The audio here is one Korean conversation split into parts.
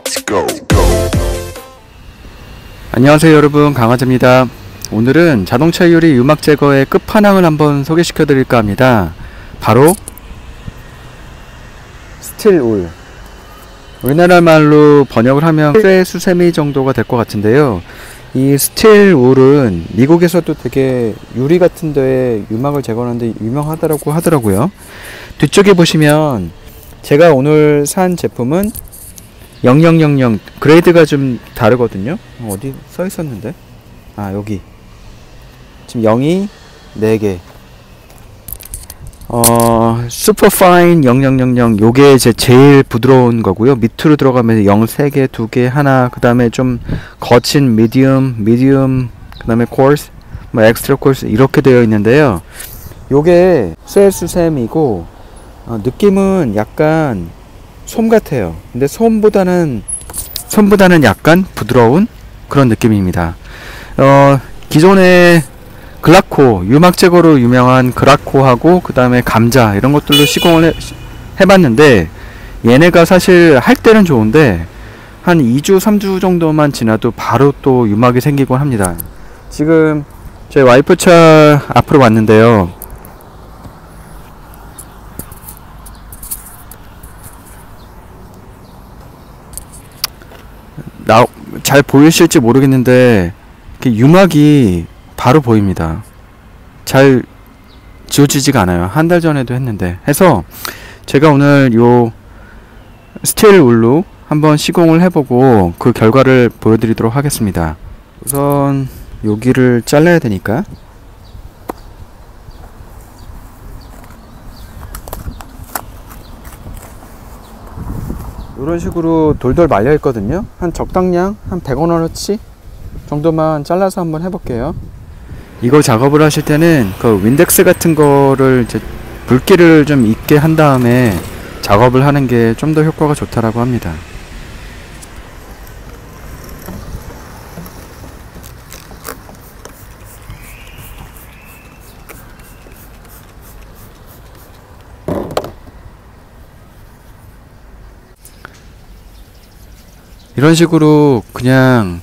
안녕하세요 여러분, 강화재입니다. 오늘은 자동차 유리 유막 제거의 끝판왕을 한번 소개시켜 드릴까 합니다. 바로 스틸 울, 우리나라 말로 번역을 하면 쇠수세미 정도가 될 것 같은데요. 이 스틸 울은 미국에서도 되게 유리 같은 데에 유막을 제거하는데 유명하다고 하더라고요. 뒤쪽에 보시면 제가 오늘 산 제품은 0000, 그레이드가 좀 다르거든요. 어디 써 있었는데? 아, 여기 지금 0이 4개, 슈퍼파인 0000, 요게 제일 부드러운 거고요. 밑으로 들어가면 0 3개, 2개, 하나, 그 다음에 좀 거친 미디움, 그 다음에 코어스, 뭐 엑스트라 코어스 이렇게 되어 있는데요. 요게 쇠수셈이고 느낌은 약간 솜 같아요. 근데 솜보다는 약간 부드러운 그런 느낌입니다. 기존에 글라코, 유막 제거로 유명한 글라코하고 그 다음에 감자 이런 것들로 시공을 해봤는데 얘네가 사실 할 때는 좋은데 한 2주 3주 정도만 지나도 바로 또 유막이 생기곤 합니다. 지금 저희 와이프 차 앞으로 왔는데요. 잘 보이실지 모르겠는데 유막이 바로 보입니다. 잘 지워지지가 않아요. 한 달 전에도 했는데 해서 제가 오늘 요 스틸 울로 한번 시공을 해보고 그 결과를 보여드리도록 하겠습니다. 우선 여기를 잘라야 되니까 이런 식으로 돌돌 말려 있거든요. 한 적당량 한 100원어치 정도만 잘라서 한번 해볼게요. 이거 작업을 하실 때는 그 윈덱스 같은 거를 이제 붉기를 좀 있게 한 다음에 작업을 하는 게 좀 더 효과가 좋다라고 합니다. 이런 식으로 그냥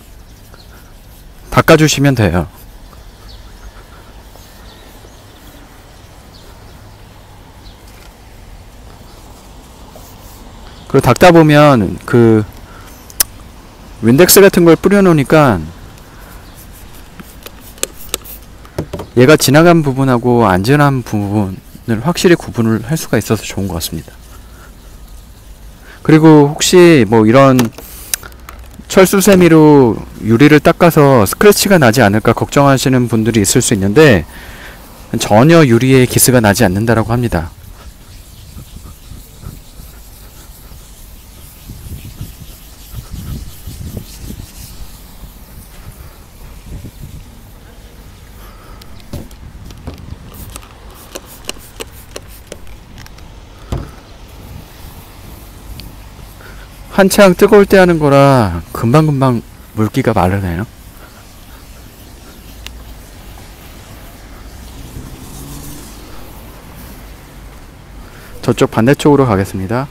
닦아주시면 돼요. 그리고 닦다 보면 그 윈덱스 같은 걸 뿌려 놓으니까 얘가 지나간 부분하고 안 지나간 부분을 확실히 구분을 할 수가 있어서 좋은 것 같습니다. 그리고 혹시 뭐 이런 철수세미로 유리를 닦아서 스크래치가 나지 않을까 걱정하시는 분들이 있을 수 있는데 전혀 유리에 기스가 나지 않는다라고 합니다. 한창 뜨거울 때 하는 거라 금방금방 물기가 마르네요. 저쪽 반대쪽으로 가겠습니다.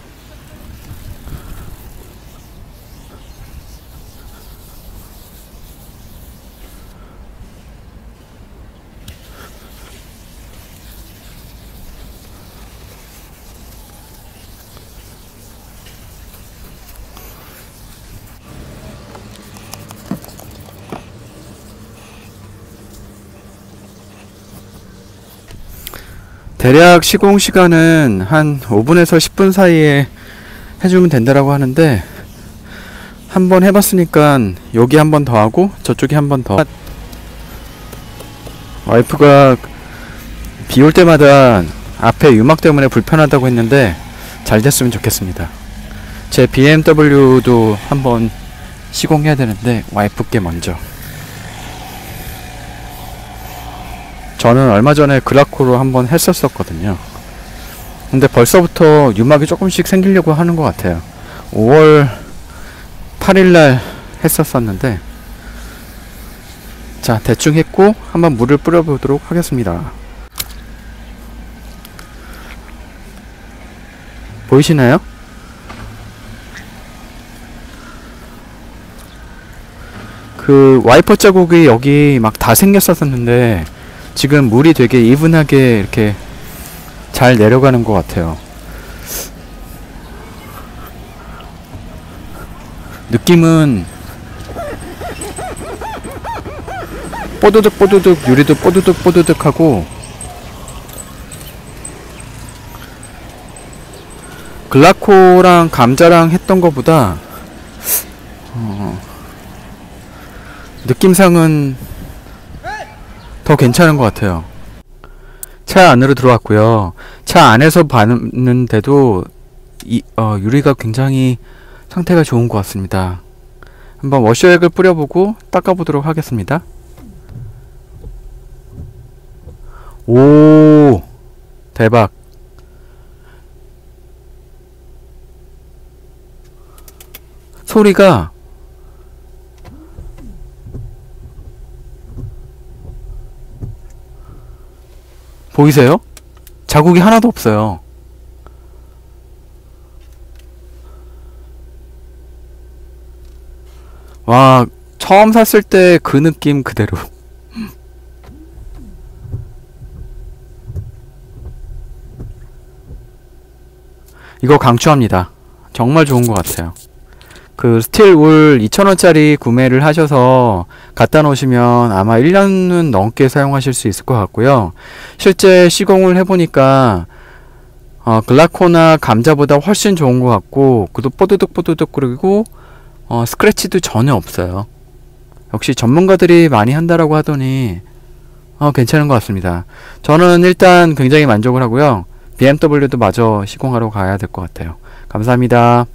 대략 시공 시간은 한 5분에서 10분 사이에 해주면 된다라고 하는데 한번 해봤으니까 여기 한 번 더 하고 저쪽에 한 번 더. 와이프가 비 올 때마다 앞에 유막 때문에 불편하다고 했는데 잘 됐으면 좋겠습니다. 제 BMW도 한번 시공해야 되는데 와이프께 먼저. 저는 얼마 전에 글라코로 한번 했었거든요. 근데 벌써부터 유막이 조금씩 생기려고 하는 것 같아요. 5월 8일날 했었는데 자, 대충 했고 한번 물을 뿌려보도록 하겠습니다. 보이시나요? 그 와이퍼 자국이 여기 막 다 생겼었는데 지금 물이 되게 이분하게 이렇게 잘 내려가는 것 같아요. 느낌은 뽀드득 뽀드득 유리도 뽀드득 뽀드득 하고 글라코랑 감자랑 했던 거보다 느낌상은 더 괜찮은 것 같아요. 차 안으로 들어왔고요. 차 안에서 봤는데도 유리가 굉장히 상태가 좋은 것 같습니다. 한번 워셔액을 뿌려보고 닦아보도록 하겠습니다. 오, 대박. 소리가 보이세요? 자국이 하나도 없어요. 와, 처음 샀을 때 그 느낌 그대로. 이거 강추합니다. 정말 좋은 것 같아요. 그 스틸 울 2,000원짜리 구매를 하셔서 갖다 놓으시면 아마 1년은 넘게 사용하실 수 있을 것 같고요. 실제 시공을 해보니까 글라코나 감자보다 훨씬 좋은 것 같고, 그도 뽀드득 뽀드득 그리고 스크래치도 전혀 없어요. 역시 전문가들이 많이 한다라고 하더니 괜찮은 것 같습니다. 저는 일단 굉장히 만족을 하고요. BMW도 마저 시공하러 가야 될 것 같아요. 감사합니다.